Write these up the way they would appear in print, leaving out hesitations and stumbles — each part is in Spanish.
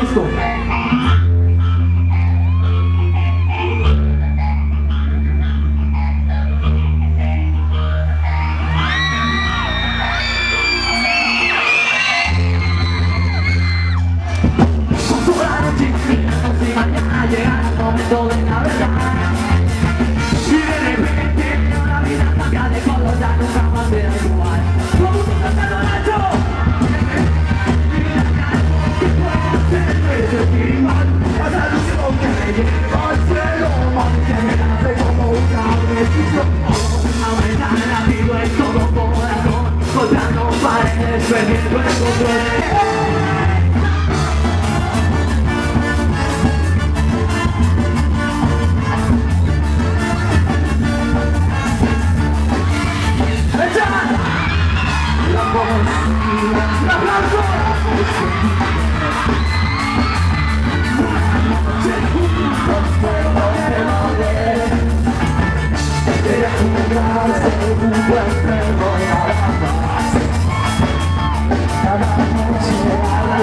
esto. Llega el momento de la verdad y de repente la vida cambia de color, ya nunca más será igual. Todo el mundo cantando Nacho. ¿Qué puedo hacer? Sentir igual a la ilusión que me lleva al cielo, que me nace como una decisión. Ahora latido en todo corazón, golpeando paredes, perdiendo el control. ¡Un aplauso! Cada noche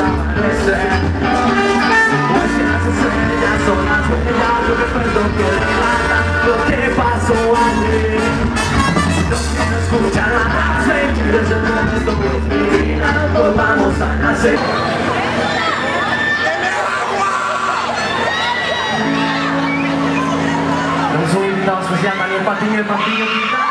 amanecer. Pues que las estrellas son las huellas, los recuerdos que relatan lo que pasó ayer. Los que no escuchan la frase, desde el momento que inspiran, volvamos a nacer. Tenemos un invitado especial, Daniel Patiño,